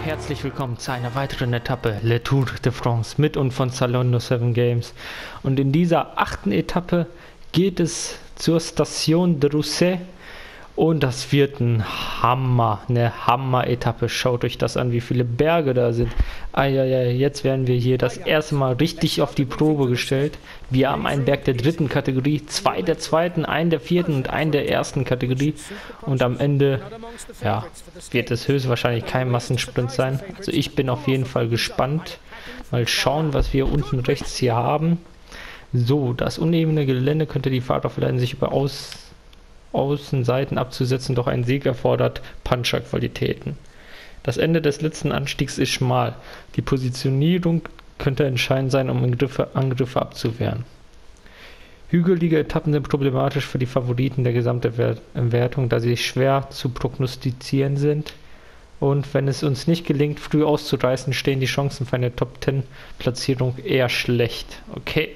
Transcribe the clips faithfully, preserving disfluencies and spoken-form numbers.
herzlich willkommen zu einer weiteren Etappe Le Tour de France mit und von Zalando sieben Games. Und in dieser achten Etappe geht es zur Station de Rousset und das wird ein Hammer, eine Hammer-Etappe. Schaut euch das an, wie viele Berge da sind. Eieiei, jetzt werden wir hier das erste Mal richtig auf die Probe gestellt. Wir haben einen Berg der dritten Kategorie, zwei der zweiten, einen der vierten und einen der ersten Kategorie. Und am Ende, ja, wird es höchstwahrscheinlich kein Massensprint sein. Also ich bin auf jeden Fall gespannt. Mal schauen, was wir unten rechts hier haben. So, das unebene Gelände könnte die Fahrer verleiten, sich über Aus Außenseiten abzusetzen, doch ein Sieg erfordert Puncher-Qualitäten. Das Ende des letzten Anstiegs ist schmal. Die Positionierung könnte entscheidend sein, um Angriffe, Angriffe abzuwehren. Hügelige Etappen sind problematisch für die Favoriten der gesamten Wertung, da sie schwer zu prognostizieren sind. Und wenn es uns nicht gelingt, früh auszureißen, stehen die Chancen für eine Top zehn Platzierung eher schlecht. Okay.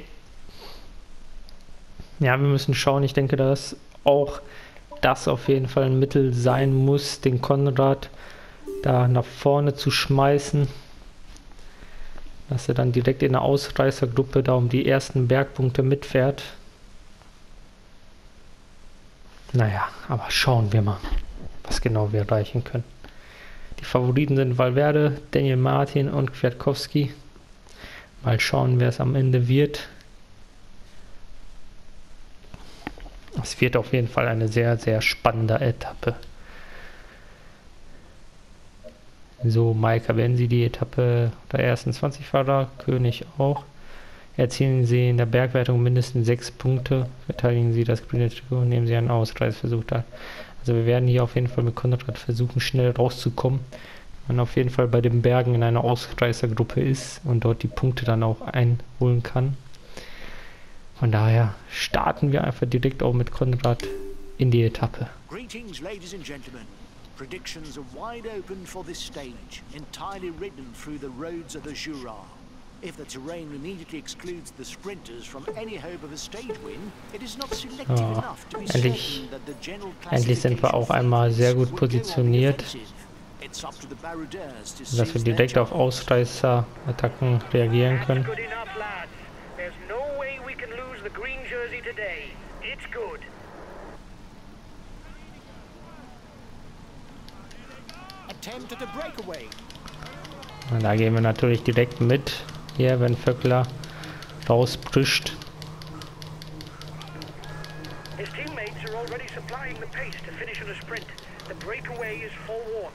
Ja, wir müssen schauen. Ich denke, dass auch das auf jeden Fall ein Mittel sein muss, den Konrad da nach vorne zu schmeißen, dass er dann direkt in der Ausreißergruppe da um die ersten Bergpunkte mitfährt. Naja, aber schauen wir mal, was genau wir erreichen können. Die Favoriten sind Valverde, Daniel Martin und Kwiatkowski. Mal schauen, wer es am Ende wird. Es wird auf jeden Fall eine sehr, sehr spannende Etappe. So, Maika beenden Sie die Etappe der ersten zwanzig Fahrer, König auch. Erzielen Sie in der Bergwertung mindestens sechs Punkte, verteidigen Sie das grüne Trikot und nehmen Sie einen Ausreißversuch da. Also wir werden hier auf jeden Fall mit Konrad versuchen, schnell rauszukommen. Wenn man auf jeden Fall bei den Bergen in einer Ausreißergruppe ist und dort die Punkte dann auch einholen kann. Von daher starten wir einfach direkt auch mit Konrad in die Etappe. Greetings, ladies and gentlemen. Predictions are wide open for this stage, entirely ridden through the roads of the Jura. If the terrain immediately excludes the sprinters from any hope of a stage win, it is not selective Oh, enough to be endlich, certain that the general endlich sind wir auch einmal sehr gut positioniert, It's up to the Baroudeurs to dass wir seize their direkt auf chance. Ausreißer-Attacken reagieren können. Good enough, lads. There's no way we can lose the green jersey today. It's good. Attempt at a breakaway. Und da gehen wir natürlich direkt mit, hier, wenn Vöckler rausbrischt. His teammates are already supplying the pace to finish in a sprint. The breakaway is forewarned.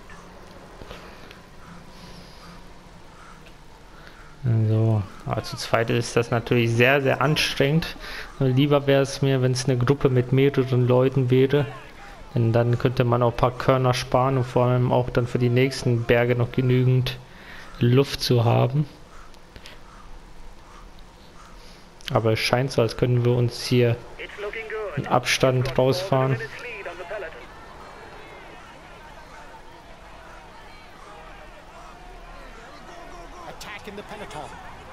So, aber zu zweit ist das natürlich sehr, sehr anstrengend. Lieber wäre es mir, wenn es eine Gruppe mit mehreren Leuten wäre. Denn dann könnte man auch ein paar Körner sparen und vor allem auch dann für die nächsten Berge noch genügend Luft zu haben. Aber es scheint so, als können wir uns hier It's looking good. in Abstand rausfahren. Minutes lead on the peloton. Attack in the peloton.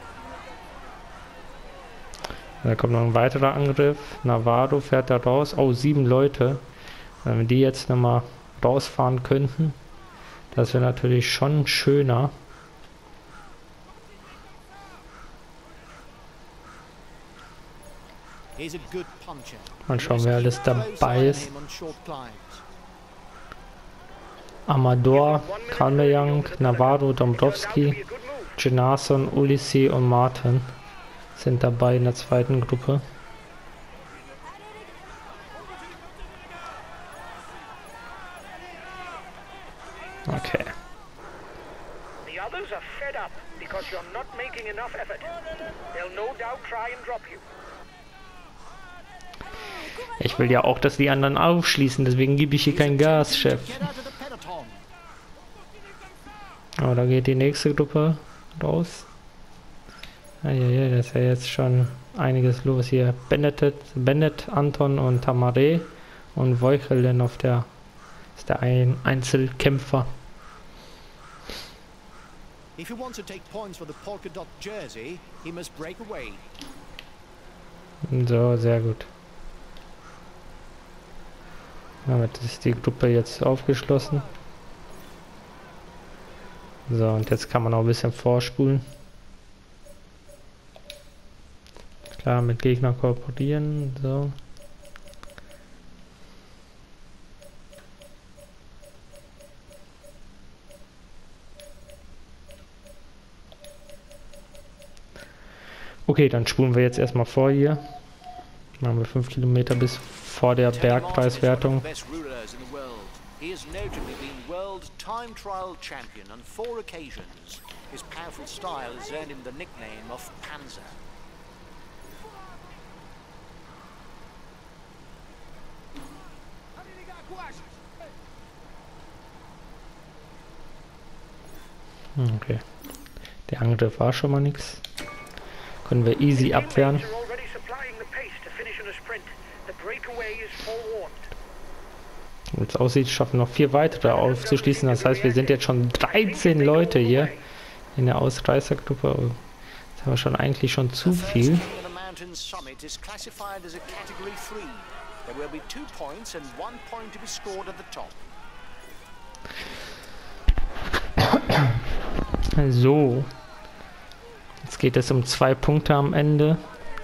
Da kommt noch ein weiterer Angriff. Navarro fährt da raus. Oh, sieben Leute. Wenn wir die jetzt nochmal rausfahren könnten, das wäre natürlich schon schöner. He's a good puncher. Mal schauen, wer alles dabei ist. Amador, Kalmeyang, Navarro, Dombrowski, Jenarson, Ulissi und Martin sind dabei in der zweiten Gruppe. Okay. The others are fed up because you're not making enough effort. They'll no doubt try and drop you. Ich will ja auch, dass die anderen aufschließen, deswegen gebe ich hier kein Gas, Chef. Oh, da geht die nächste Gruppe raus. Ja, ja, ja, das ist ja jetzt schon einiges los hier. Bennett, Bennett, Anton und Tamare und Wojchelin auf der ist der ein Einzelkämpfer. If he wants to take points for the polka dot jersey, he must break away. So, sehr gut. Damit ist die Gruppe jetzt aufgeschlossen. So, und jetzt kann man auch ein bisschen vorspulen. Klar, mit Gegner kooperieren, so. Okay, dann spulen wir jetzt erstmal vor hier. Machen wir fünf Kilometer bis vor der Bergpreiswertung. He has notably been world time trial champion on four occasions. His powerful style has earned him the nickname of Panzer. Okay. Der Angriff war schon mal nichts. Können wir easy abwehren. Wie es aussieht, schaffen noch vier weitere aufzuschließen. Das heißt, wir sind jetzt schon dreizehn Leute hier in der Ausreißergruppe. Das haben wir schon eigentlich schon zu viel. So. Jetzt geht es um zwei Punkte am Ende.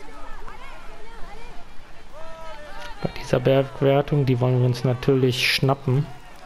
Bei dieser Bergwertung, die wollen wir uns natürlich schnappen.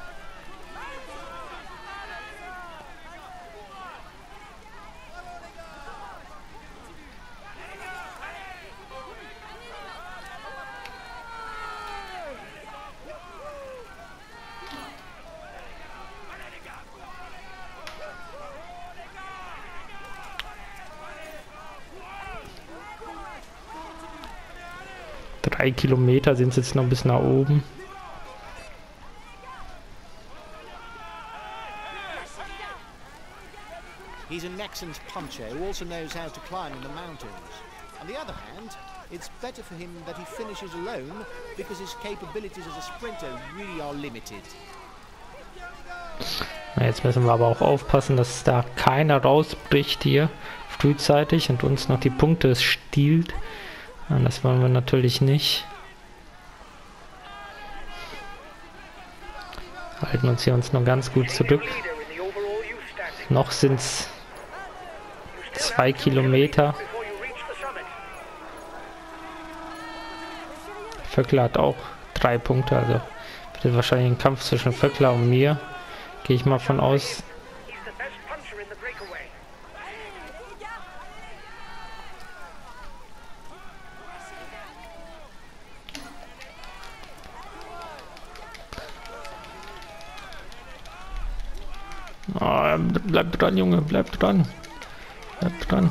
Drei Kilometer sind es jetzt noch bis nach oben. He's an excellent puncher who also knows how to climb in the mountains. On the other hand, it's better for him that he finishes alone because his capabilities as a sprinter really are limited. Na, jetzt müssen wir aber auch aufpassen, dass da keiner rausbricht hier frühzeitig und uns noch die Punkte stiehlt. Ja, das wollen wir natürlich nicht. Halten uns hier uns noch ganz gut zurück. Noch sind es zwei Kilometer. Vöckler hat auch drei Punkte, also wird wahrscheinlich ein Kampf zwischen Vöckler und mir. Gehe ich mal von aus. Oh, bleib dran, Junge, bleib dran. Bleib dran.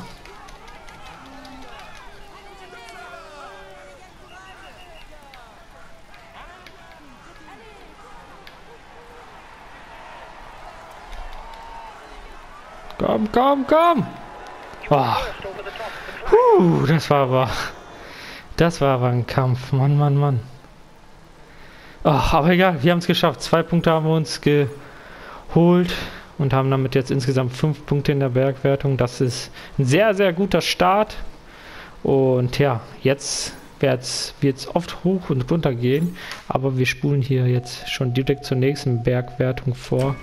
Komm, komm, komm! Oh. Puh, das war aber... Das war aber ein Kampf. Mann, Mann, Mann. Oh, aber egal, wir haben es geschafft. Zwei Punkte haben wir uns geholt. Und haben damit jetzt insgesamt fünf Punkte in der Bergwertung. Das ist ein sehr, sehr guter Start. Und ja, jetzt wird es oft hoch und runter gehen. Aber wir spulen hier jetzt schon direkt zur nächsten Bergwertung vor.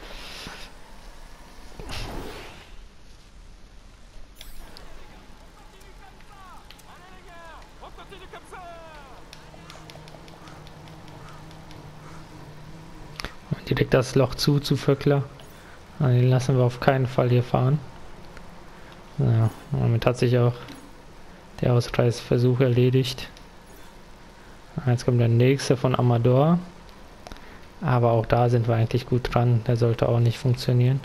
Direkt das Loch zu, zu Vöckler. Den lassen wir auf keinen Fall hier fahren. Ja, damit hat sich auch der Ausreißversuch erledigt. Jetzt kommt der nächste von Amador. Aber auch da sind wir eigentlich gut dran. Der sollte auch nicht funktionieren.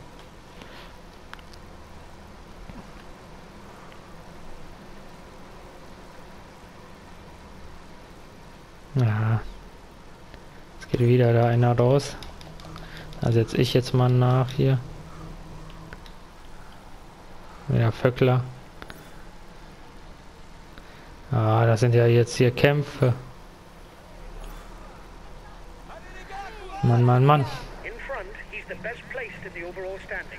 Ja. Jetzt geht wieder da einer raus. Da setze ich jetzt mal nach hier. Ja, Vöckler. Ah, das sind ja jetzt hier Kämpfe. Mann, Mann, Mann. In front, he's the best placed in the overall standings.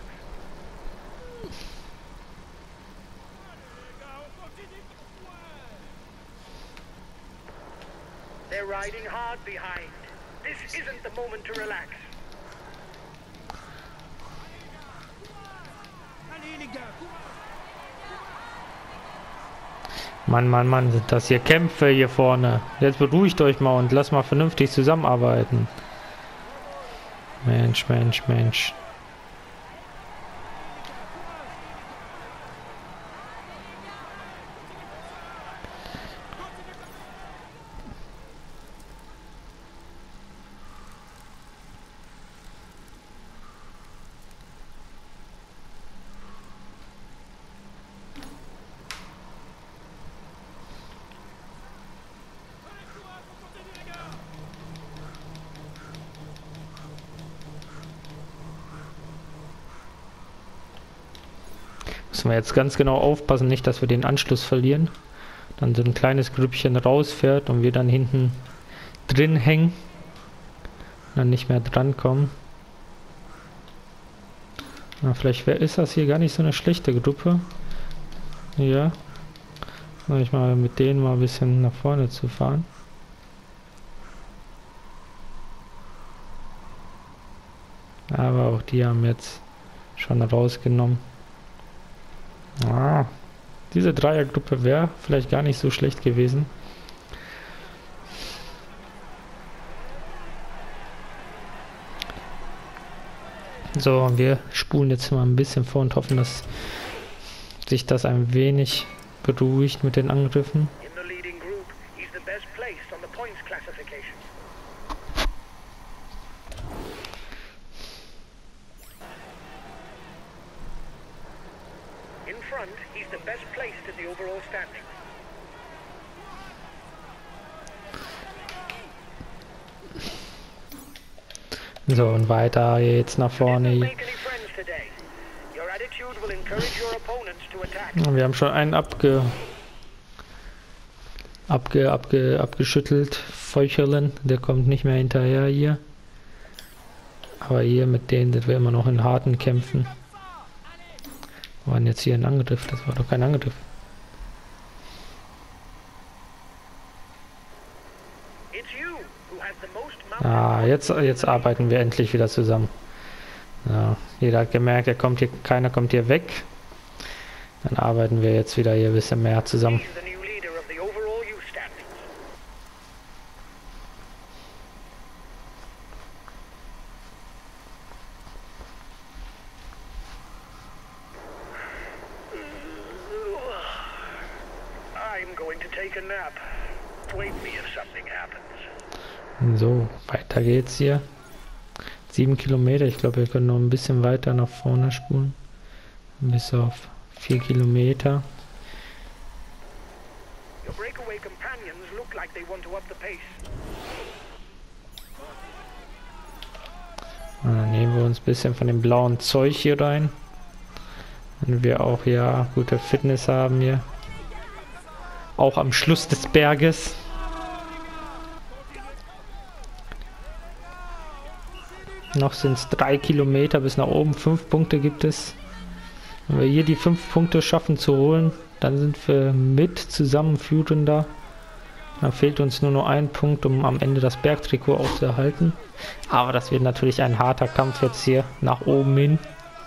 They're riding hard behind. This isn't the moment to relax. Mann, Mann, Mann, sind das hier Kämpfe hier vorne. Jetzt beruhigt euch mal und lasst mal vernünftig zusammenarbeiten. Mensch, Mensch, Mensch. Müssen wir jetzt ganz genau aufpassen, nicht, dass wir den Anschluss verlieren. Dann so ein kleines Grüppchen rausfährt und wir dann hinten drin hängen. Und dann nicht mehr drankommen. Na, vielleicht wär, ist das hier gar nicht so eine schlechte Gruppe. Ja. Soll ich mal mit denen mal ein bisschen nach vorne zu fahren. Aber auch die haben jetzt schon rausgenommen. Ah, diese Dreiergruppe wäre vielleicht gar nicht so schlecht gewesen. So, wir spulen jetzt mal ein bisschen vor und hoffen, dass sich das ein wenig beruhigt mit den Angriffen. So, und weiter jetzt nach vorne. Wir haben schon einen abge... abge... abge... abgeschüttelt. Feuchelen, der kommt nicht mehr hinterher hier. Aber hier mit denen sind wir immer noch in harten Kämpfen. Wir waren jetzt hier ein Angriff, das war doch kein Angriff. Ah, jetzt, jetzt arbeiten wir endlich wieder zusammen. Ja, jeder hat gemerkt, er kommt hier, keiner kommt hier weg. Dann arbeiten wir jetzt wieder hier ein bisschen mehr zusammen. So, weiter geht's hier. Sieben Kilometer, ich glaube, wir können noch ein bisschen weiter nach vorne spulen. Bis auf vier Kilometer. Und dann nehmen wir uns ein bisschen von dem blauen Zeug hier rein. Wenn wir auch ja gute Fitness haben hier. Auch am Schluss des Berges. Noch sind es drei Kilometer bis nach oben. Fünf Punkte gibt es. Wenn wir hier die fünf Punkte schaffen zu holen, dann sind wir mit Zusammenführender. Dann fehlt uns nur noch ein Punkt, um am Ende das Bergtrikot auch zu erhalten. Aber das wird natürlich ein harter Kampf jetzt hier nach oben hin.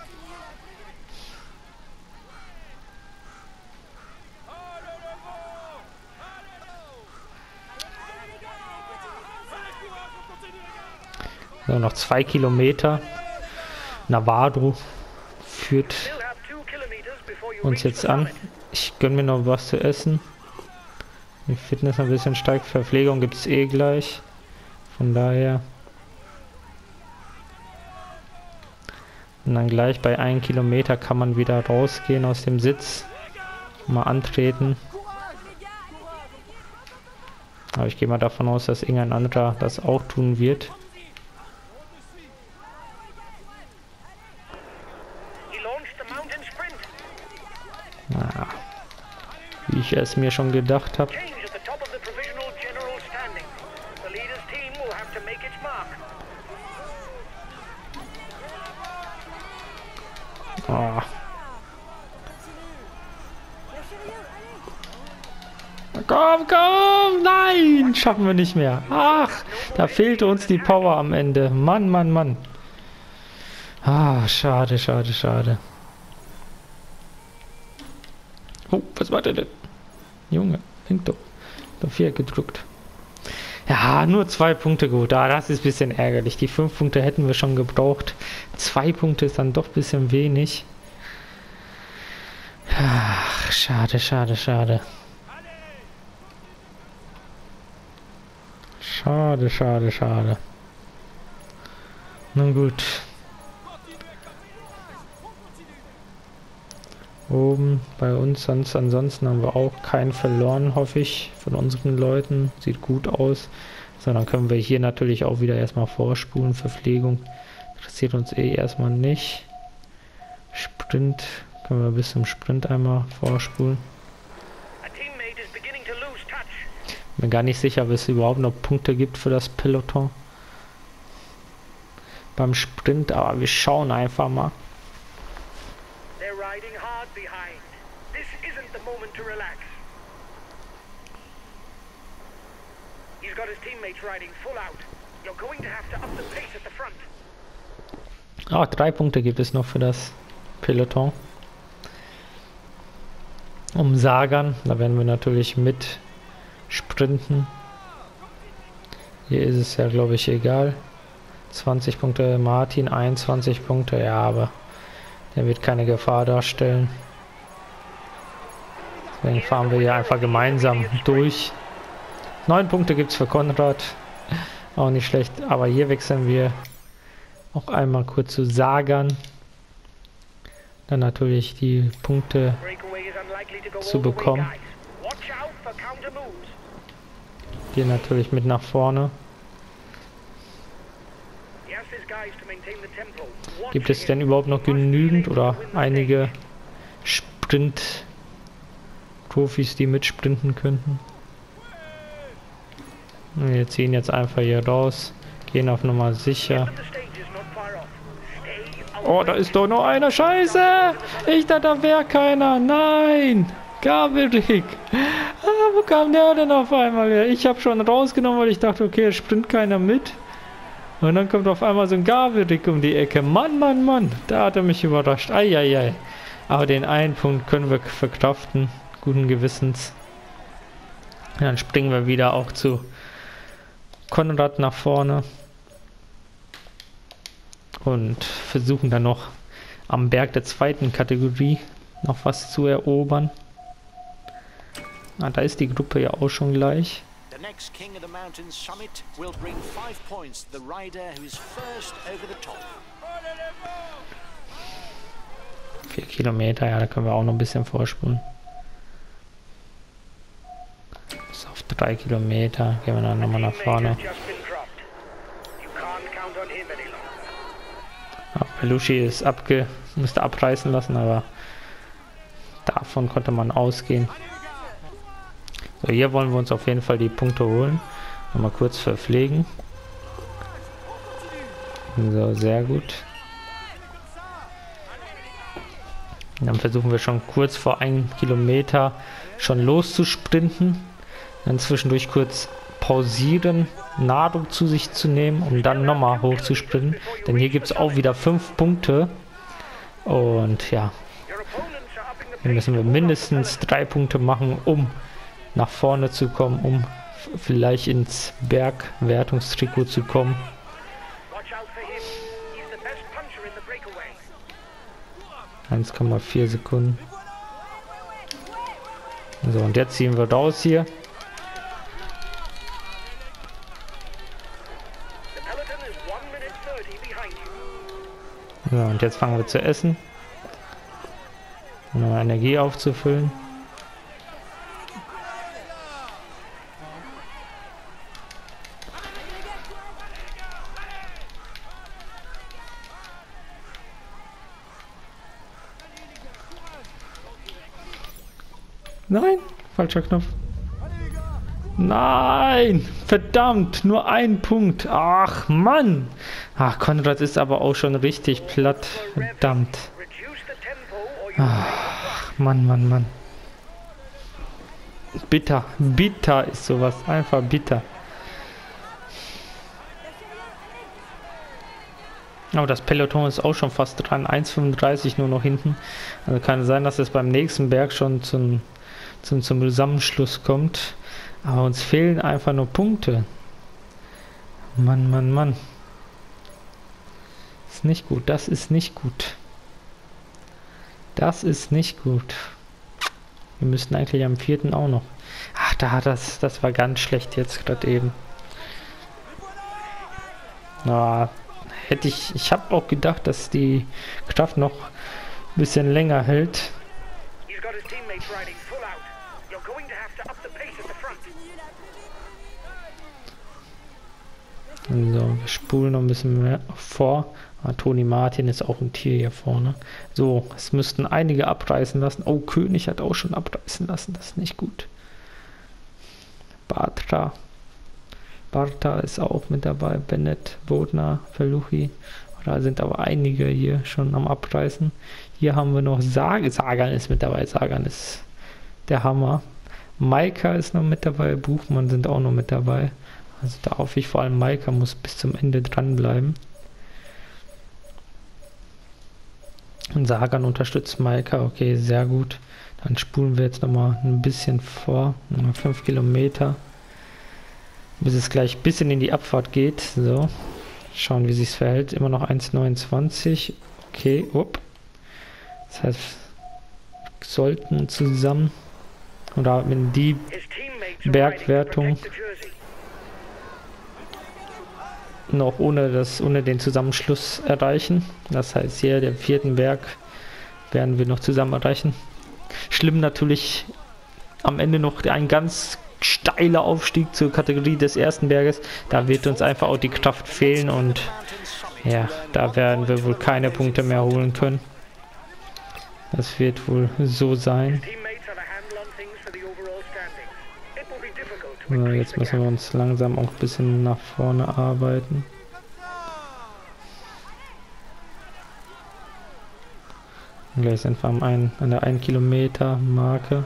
So, noch zwei Kilometer. Navarro führt uns jetzt an. Ich gönne mir noch was zu essen. Die Fitness ein bisschen steigt. Verpflegung gibt es eh gleich. Von daher. Und dann gleich bei einem Kilometer kann man wieder rausgehen aus dem Sitz. Mal antreten. Aber ich gehe mal davon aus, dass irgendein anderer das auch tun wird. Na, wie ich es mir schon gedacht habe. Oh. Komm, komm! Nein! Schaffen wir nicht mehr. Ach, da fehlte uns die Power am Ende. Mann, Mann, Mann. Ah, schade, schade, schade. Oh, was war der denn? Junge, hängt doch. Doch vier gedrückt. Ja, nur zwei Punkte gut. Ah, das ist ein bisschen ärgerlich. Die fünf Punkte hätten wir schon gebraucht. Zwei Punkte ist dann doch ein bisschen wenig. Ach, schade, schade, schade. Schade, schade, schade. Nun gut. Oben bei uns, sonst ansonsten haben wir auch keinen verloren, hoffe ich, von unseren Leuten. Sieht gut aus. So, dann können wir hier natürlich auch wieder erstmal vorspulen. Verpflegung interessiert uns eh erstmal nicht. Sprint, können wir bis zum Sprint einmal vorspulen. Bin gar nicht sicher, ob es überhaupt noch Punkte gibt für das Peloton. Beim Sprint, aber wir schauen einfach mal. Ah, drei Punkte gibt es noch für das Peloton. Um Sagan, da werden wir natürlich mit sprinten. Hier ist es ja, glaube ich, egal. zwanzig Punkte Martin, einundzwanzig Punkte, ja, aber der wird keine Gefahr darstellen. Deswegen fahren wir hier einfach gemeinsam durch. neun Punkte gibt es für Konrad. Auch nicht schlecht, aber hier wechseln wir auch einmal kurz zu Sagan. Dann natürlich die Punkte zu bekommen. Hier natürlich mit nach vorne. Gibt es denn überhaupt noch genügend oder einige Sprint-Profis, die mitsprinten könnten? Wir ziehen jetzt einfach hier raus, gehen auf Nummer sicher. Oh, da ist doch noch einer. Scheiße! Ich dachte, da wäre keiner. Nein! Gaberik! Ah, wo kam der denn auf einmal her? Ich habe schon rausgenommen, weil ich dachte, okay, es springt keiner mit. Und dann kommt auf einmal so ein Gaberik um die Ecke. Mann, Mann, Mann! Da hat er mich überrascht. Eieiei. Aber den einen Punkt können wir verkraften. Guten Gewissens. Dann springen wir wieder auch zu Konrad nach vorne. Und versuchen dann noch am Berg der zweiten Kategorie noch was zu erobern. Ah, da ist die Gruppe ja auch schon gleich. Vier Kilometer, ja, da können wir auch noch ein bisschen vorspulen. Bis auf drei Kilometer gehen wir dann nochmal nach vorne. Ja, Belushi ist abge... musste abreißen lassen, aber davon konnte man ausgehen. So, hier wollen wir uns auf jeden Fall die Punkte holen. Nochmal kurz verpflegen. So, sehr gut. Und dann versuchen wir schon kurz vor einem Kilometer schon loszusprinten. Dann zwischendurch kurz pausieren, Nahrung zu sich zu nehmen, um dann nochmal hoch zu sprinten. Denn hier gibt es auch wieder fünf Punkte. Und ja, hier müssen wir mindestens drei Punkte machen, um nach vorne zu kommen, um vielleicht ins Bergwertungstrikot zu kommen. eins Komma vier Sekunden. So, und jetzt ziehen wir raus hier. So, und jetzt fangen wir zu essen. Um noch Energie aufzufüllen. Nein, falscher Knopf. Nein, verdammt, nur ein Punkt. Ach, Mann. Ach, Konrad ist aber auch schon richtig platt. Verdammt. Ach, Mann, Mann, Mann. Bitter, bitter ist sowas. Einfach bitter. Aber das Peloton ist auch schon fast dran. eins fünfunddreißig nur noch hinten. Also kann es sein, dass es beim nächsten Berg schon zum, zum, zum Zusammenschluss kommt. Aber uns fehlen einfach nur Punkte. Mann, Mann, Mann. Ist nicht gut. Das ist nicht gut. Das ist nicht gut. Wir müssten eigentlich am vierten auch noch. Ach, da hat das. Das war ganz schlecht jetzt gerade eben. Ah, hätte ich. Ich habe auch gedacht, dass die Kraft noch ein bisschen länger hält. So, wir spulen noch ein bisschen mehr vor. Ah, Toni Martin ist auch ein Tier hier vorne. So, es müssten einige abreißen lassen. Oh, König hat auch schon abreißen lassen. Das ist nicht gut. Batra. Barta ist auch mit dabei. Bennett, Bodner, Verluchi. Da sind aber einige hier schon am Abreißen. Hier haben wir noch Sagan. Sagan ist mit dabei. Sagan ist der Hammer. Maika ist noch mit dabei. Buchmann sind auch noch mit dabei. Also da hoffe ich vor allem, Maika muss bis zum Ende dranbleiben. Und Sagan unterstützt Maika. Okay, sehr gut. Dann spulen wir jetzt nochmal ein bisschen vor. Nochmal fünf Kilometer. Bis es gleich ein bisschen in die Abfahrt geht. So. Schauen, wie sich es verhält. Immer noch eins neunundzwanzig. Okay, upp. Das heißt, wir sollten zusammen oder mit die Bergwertung noch ohne das ohne den Zusammenschluss erreichen. Das heißt, hier den vierten Berg werden wir noch zusammen erreichen. Schlimm natürlich am Ende noch ein ganz steiler Aufstieg zur Kategorie des ersten Berges. Da wird uns einfach auch die Kraft fehlen und ja, da werden wir wohl keine Punkte mehr holen können. Das wird wohl so sein. So, jetzt müssen wir uns langsam auch ein bisschen nach vorne arbeiten. Und gleich sind wir am ein, an der ein Kilometer Marke.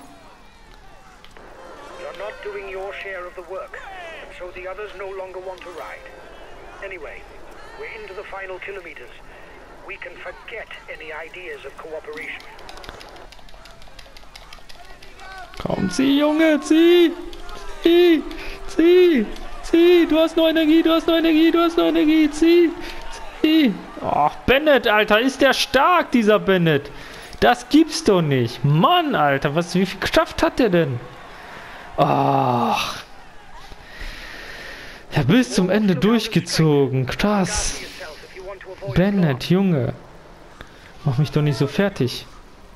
Komm, zieh, Junge, zieh! Zieh! Zieh! Zieh! Du hast noch Energie, du hast noch Energie, du hast noch Energie! Zieh! Zieh! Ach, Bennett, Alter, ist der stark, dieser Bennett! Das gibt's doch nicht! Mann, Alter, was, wie viel Kraft hat der denn? Ach! Ja, bis zum Ende durchgezogen. Krass! Bennett, Junge! Mach mich doch nicht so fertig.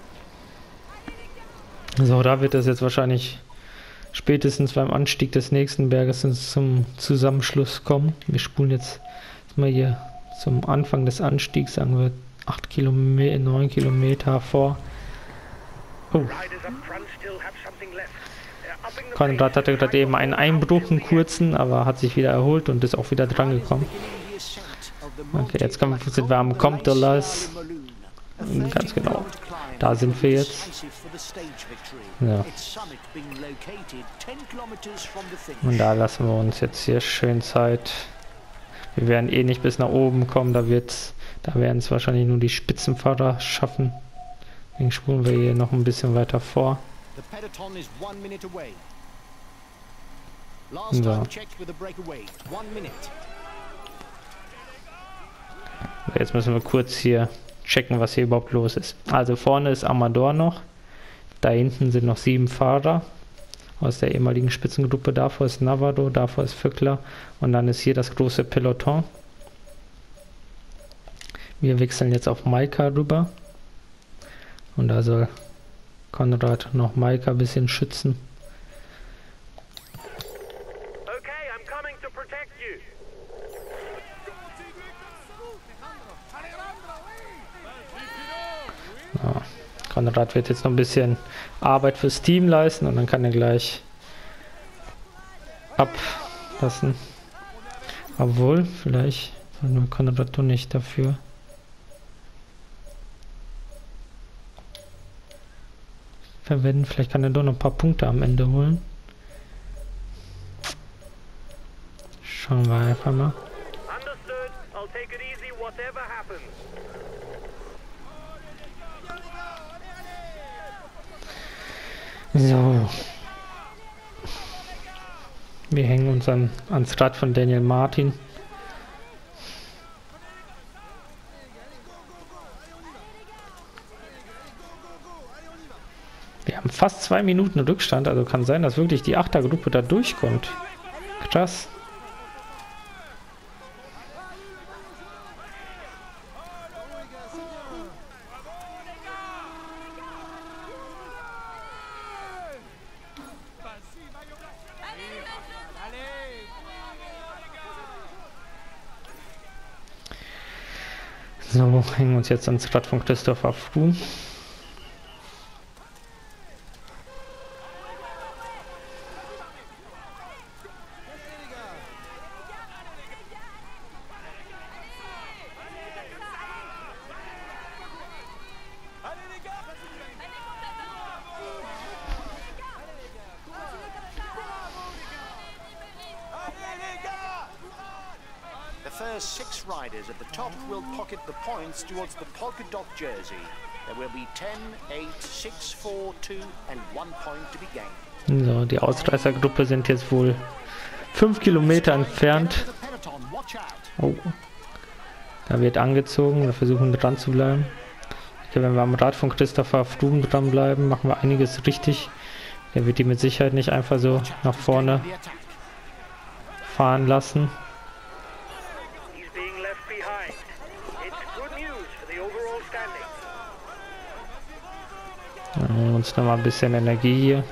So, da wird das jetzt wahrscheinlich spätestens beim Anstieg des nächsten Berges zum Zusammenschluss kommen. Wir spulen jetzt mal hier zum Anfang des Anstiegs, sagen wir acht Kilometer, neun Kilometer vor. Oh. Konrad hatte gerade eben einen Einbruch, einen kurzen, aber hat sich wieder erholt und ist auch wieder dran gekommen. Okay, jetzt kommen, sind wir am Comte de las. Ganz genau. Da sind wir jetzt. Ja. Und da lassen wir uns jetzt hier schön Zeit. Wir werden eh nicht bis nach oben kommen. Da wird's, da werden es wahrscheinlich nur die Spitzenfahrer schaffen. Deswegen spulen wir hier noch ein bisschen weiter vor. So. Jetzt müssen wir kurz hier checken, was hier überhaupt los ist. Also vorne ist Amador noch. Da hinten sind noch sieben Fahrer aus der ehemaligen Spitzengruppe. Davor ist Navarro, davor ist Vöckler und dann ist hier das große Peloton. Wir wechseln jetzt auf Maika rüber. Und da soll Konrad noch Maika ein bisschen schützen. Ja, Konrad wird jetzt noch ein bisschen Arbeit fürs Team leisten und dann kann er gleich ablassen. Obwohl, vielleicht nur Konrad doch nicht dafür. Verwenden, vielleicht kann er doch noch ein paar Punkte am Ende holen. Schauen wir einfach mal. Whatever happens. So. Wir hängen uns an, ans Rad von Daniel Martin. Wir haben fast zwei Minuten Rückstand, also kann sein, dass wirklich die Achtergruppe da durchkommt. Krass. So, hängen uns jetzt ans Rad von Christopher Froome. The first six riders at the top will pocket the points towards the polka dot jersey. There will be ten, eight, six, four, two and one point to be gained. So, die Ausreißergruppe sind jetzt wohl fünf Kilometer entfernt. Oh. Da wird angezogen, wir versuchen dran zu bleiben. Okay, wenn wir am Rad von Christopher Froome dranbleiben, machen wir einiges richtig. Der wird die mit Sicherheit nicht einfach so nach vorne fahren lassen. Dann holen wir uns noch mal ein bisschen Energie hier.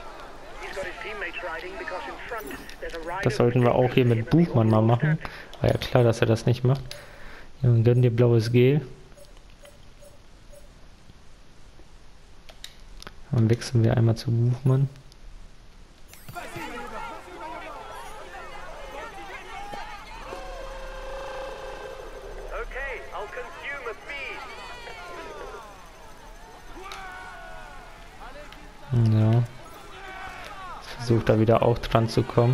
Das sollten wir auch hier mit Buchmann mal machen. War ja klar, dass er das nicht macht. Ja, und gönnen dir blaues Gel. Dann wechseln wir einmal zu Buchmann. Ja. Versucht da wieder auch dran zu kommen.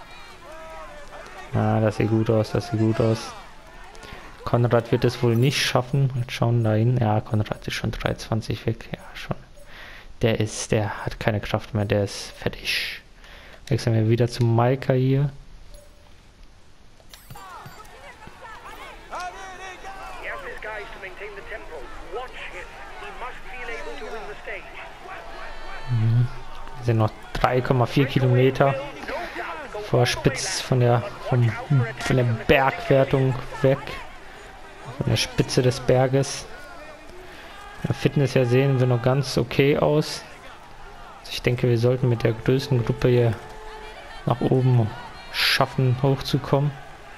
Ah, das sieht gut aus, das sieht gut aus. Konrad wird es wohl nicht schaffen. Wir schauen da hin. Ja, Konrad ist schon drei zwanzig weg. Ja, schon. Der ist, der hat keine Kraft mehr, der ist fertig. Wechseln wir wieder zu Maika hier. Wir sind noch drei Komma vier Kilometer vor Spitz von der, vom, von der Bergwertung weg. Von der Spitze des Berges. In der Fitness ja sehen wir noch ganz okay aus. Also ich denke, wir sollten mit der größten Gruppe hier nach oben schaffen, hochzukommen.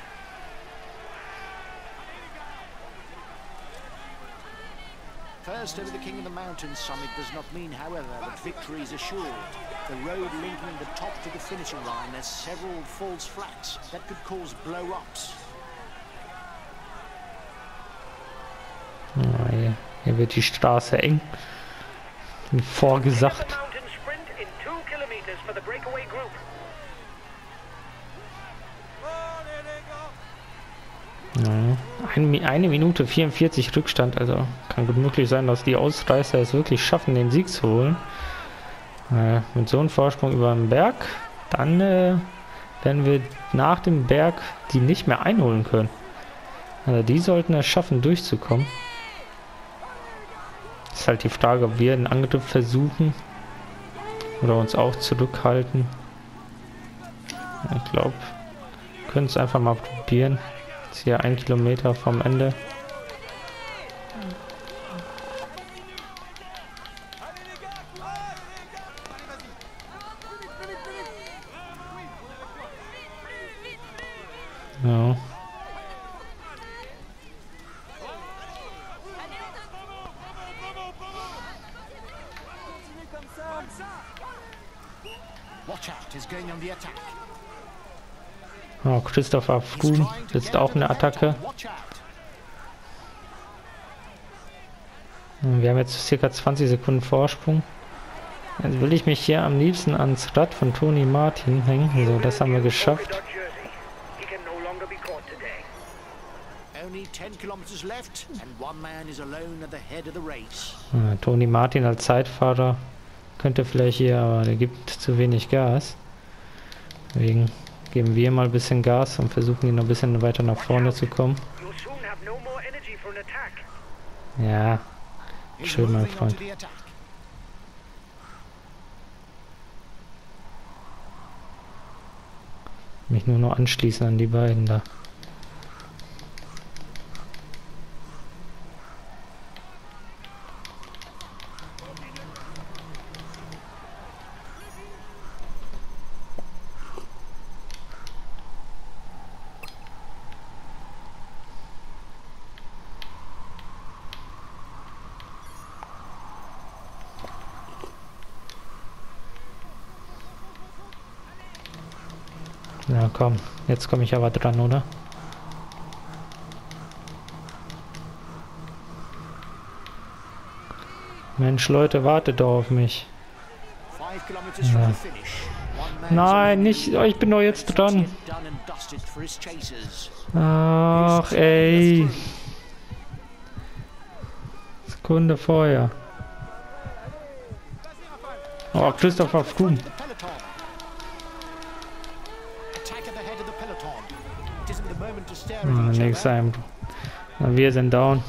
First over the King of the Mountains summit does not mean, however, that victory is assured. The road linking the top to the finishing line has several false flats that could cause blow-ups. Ja, hier, hier wird die Straße eng. Wie vorgesagt. Ja, ein, eine Minute vierundvierzig Rückstand, also kann gut möglich sein, dass die Ausreißer es wirklich schaffen, den Sieg zu holen. Äh, mit so einem Vorsprung über den Berg, dann äh, werden wir nach dem Berg die nicht mehr einholen können. Also die sollten es schaffen, durchzukommen. Ist halt die Frage, ob wir einen Angriff versuchen oder uns auch zurückhalten. Ich glaube, wir können es einfach mal probieren. Jetzt hier ein Kilometer vom Ende. Ja. Oh, Christopher Froome setzt auch eine Attacke. Wir haben jetzt circa zwanzig Sekunden Vorsprung. Jetzt will ich mich hier am liebsten ans Rad von Tony Martin hängen. So, das haben wir geschafft. ten kilometers left and one man is alone at the head of the race. Ja, Tony Martin als Zeitfahrer könnte vielleicht hier, aber der gibt zu wenig Gas. Deswegen geben wir mal ein bisschen Gas und versuchen ihn noch ein bisschen weiter nach vorne zu kommen. Ja, schön, mein Freund. Mich nur noch anschließen an die beiden da. Na komm, jetzt komme ich aber dran, oder? Mensch, Leute, wartet doch auf mich. Ja. Nein, nicht, oh, ich bin doch jetzt dran. Ach, ey. Sekunde vorher. Oh, Christopher Froome. Ah, nix sein. Wir sind down.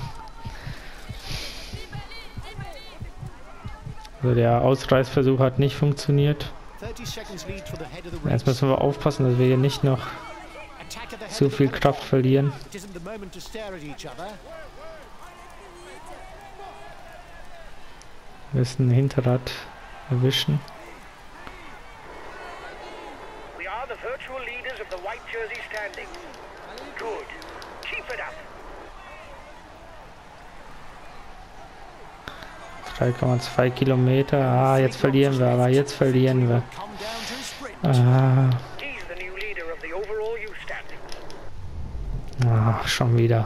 Also der Ausreißversuch hat nicht funktioniert. Jetzt müssen wir aufpassen, dass wir hier nicht noch zu viel Kraft verlieren. Wir müssen ein Hinterrad erwischen. drei Komma zwei Kilometer. Ah, jetzt verlieren wir, aber jetzt verlieren wir. Ah. Ah, schon wieder.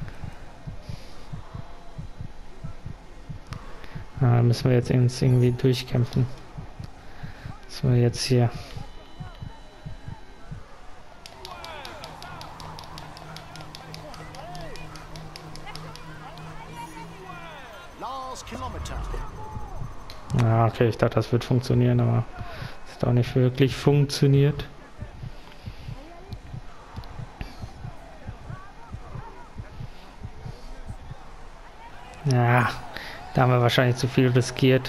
Ah, müssen wir jetzt irgendwie durchkämpfen. So, jetzt hier. Ah, okay, ich dachte, das wird funktionieren, aber es hat auch nicht wirklich funktioniert. Ja, da haben wir wahrscheinlich zu viel riskiert.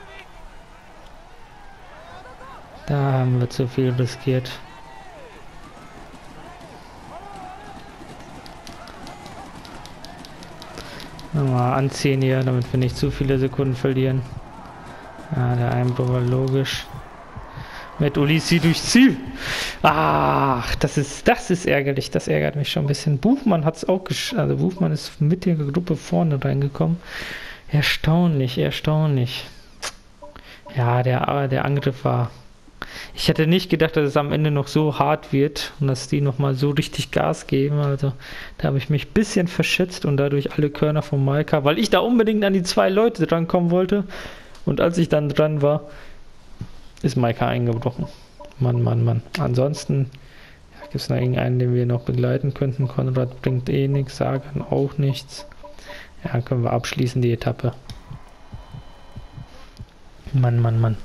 Da haben wir zu viel riskiert. Mal anziehen hier, damit wir nicht zu viele Sekunden verlieren. Ja, der Einbruch war logisch. Mit Ulissi durchs Ziel. Ach, das ist, das ist ärgerlich. Das ärgert mich schon ein bisschen. Buchmann hat es auch geschafft. Also Buchmann ist mit der Gruppe vorne reingekommen. Erstaunlich, erstaunlich. Ja, der, der Angriff war... Ich hätte nicht gedacht, dass es am Ende noch so hart wird und dass die nochmal so richtig Gas geben. Also da habe ich mich ein bisschen verschätzt und dadurch alle Körner von Maika, weil ich da unbedingt an die zwei Leute drankommen wollte. Und als ich dann dran war, ist Maika eingebrochen. Mann, Mann, Mann. Ansonsten ja, gibt es noch irgendeinen, den wir noch begleiten könnten. Konrad bringt eh nichts, Sagan auch nichts. Ja, dann können wir abschließen die Etappe. Mann, Mann, Mann.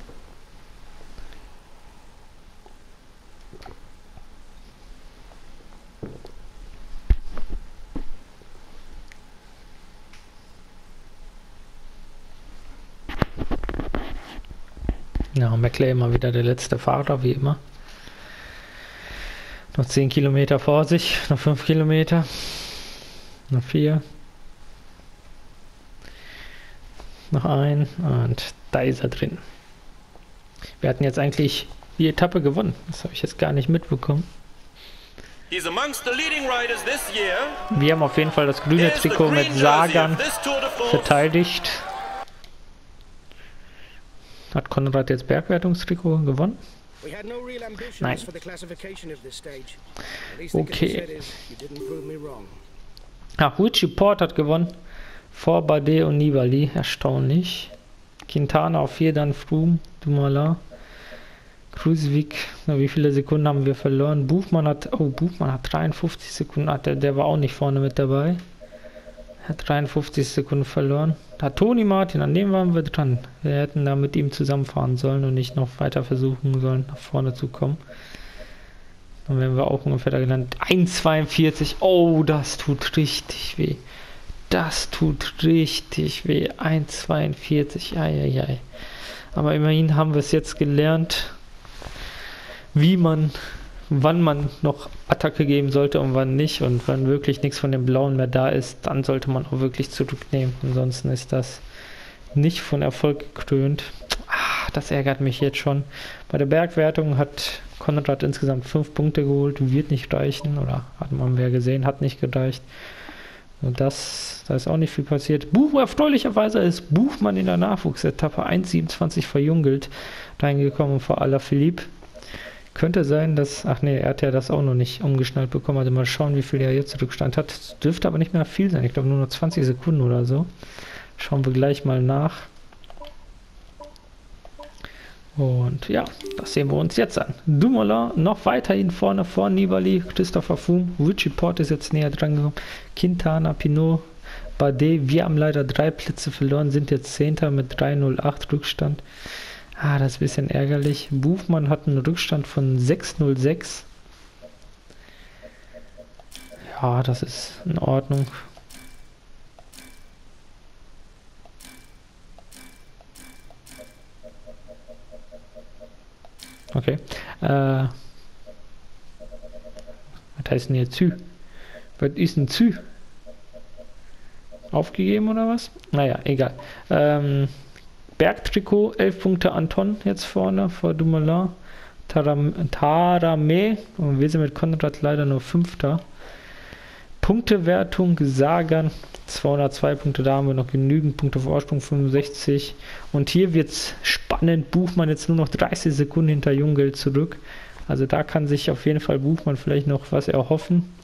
Ja, McLaren mal wieder der letzte Fahrer, wie immer. Noch zehn Kilometer vor sich, noch fünf Kilometer, noch vier, noch ein und da ist er drin. Wir hatten jetzt eigentlich die Etappe gewonnen, das habe ich jetzt gar nicht mitbekommen. Wir haben auf jeden Fall das grüne Trikot mit Sagan verteidigt. Hat Konrad jetzt Bergwertungstrikot gewonnen? Nein. Okay. Ach, Richie Port hat gewonnen. Vor Bardet und Nibali. Erstaunlich. Quintana auf vier, dann Froome, Dumoulin. Kruijswijk. Wie viele Sekunden haben wir verloren? Buchmann hat, oh, Buchmann hat dreiundfünfzig Sekunden. Hat der, der war auch nicht vorne mit dabei. Hat dreiundfünfzig Sekunden verloren. Da Toni Martin, an dem waren wir dran. Wir hätten da mit ihm zusammenfahren sollen und nicht noch weiter versuchen sollen, nach vorne zu kommen. Dann wären wir auch ungefähr da gelandet. eins zweiundvierzig. Oh, das tut richtig weh. Das tut richtig weh. eins zweiundvierzig. Eieiei. Aber immerhin haben wir es jetzt gelernt, wie man, wann man noch Attacke geben sollte und wann nicht. Und wenn wirklich nichts von dem Blauen mehr da ist, dann sollte man auch wirklich zurücknehmen. Ansonsten ist das nicht von Erfolg gekrönt. Ah, das ärgert mich jetzt schon. Bei der Bergwertung hat Konrad insgesamt fünf Punkte geholt. Wird nicht reichen. Oder hat man ja gesehen, hat nicht gereicht. Und das, da ist auch nicht viel passiert. Buch, erfreulicherweise ist Buchmann in der Nachwuchsetappe eins siebenundzwanzig verjüngelt reingekommen vor Alaphilippe. Könnte sein, dass, ach nee, er hat ja das auch noch nicht umgeschnallt bekommen. Also mal schauen, wie viel er jetzt Rückstand hat. Das dürfte aber nicht mehr viel sein. Ich glaube nur noch zwanzig Sekunden oder so. Schauen wir gleich mal nach. Und ja, das sehen wir uns jetzt an. Dumoulin noch weiterhin vorne vor Nibali, Christopher Froome, Richie Porte ist jetzt näher dran gekommen, Quintana, Pinot, Bardet. Wir haben leider drei Plätze verloren, sind jetzt Zehnter mit drei null acht Rückstand. Ah, das ist ein bisschen ärgerlich. Buchmann hat einen Rückstand von sechs null sechs. Ja, das ist in Ordnung. Okay. Äh, was heißt denn jetzt Zü? Was ist ein Zü? Aufgegeben oder was? Naja, egal. Ähm, Bergtrikot, elf Punkte Anton jetzt vorne vor Dumoulin. Taram, Tarame. Und wir sind mit Konrad leider nur Fünfter. Punktewertung, Sagan, zweihundertzwei Punkte, da haben wir noch genügend Punkte Vorsprung, fünfundsechzig. Und hier wird es spannend, Buchmann jetzt nur noch dreißig Sekunden hinter Jungelt zurück. Also da kann sich auf jeden Fall Buchmann vielleicht noch was erhoffen.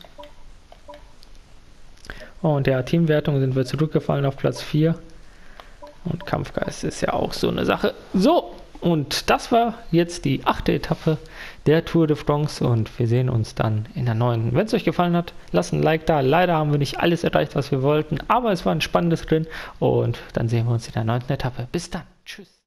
Oh, und der Teamwertung sind wir zurückgefallen auf Platz vier. Und Kampfgeist ist ja auch so eine Sache. So, und das war jetzt die achte Etappe der Tour de France und wir sehen uns dann in der neunten. Wenn es euch gefallen hat, lasst ein Like da. Leider haben wir nicht alles erreicht, was wir wollten, aber es war ein spannendes Rennen und dann sehen wir uns in der neunten Etappe. Bis dann. Tschüss.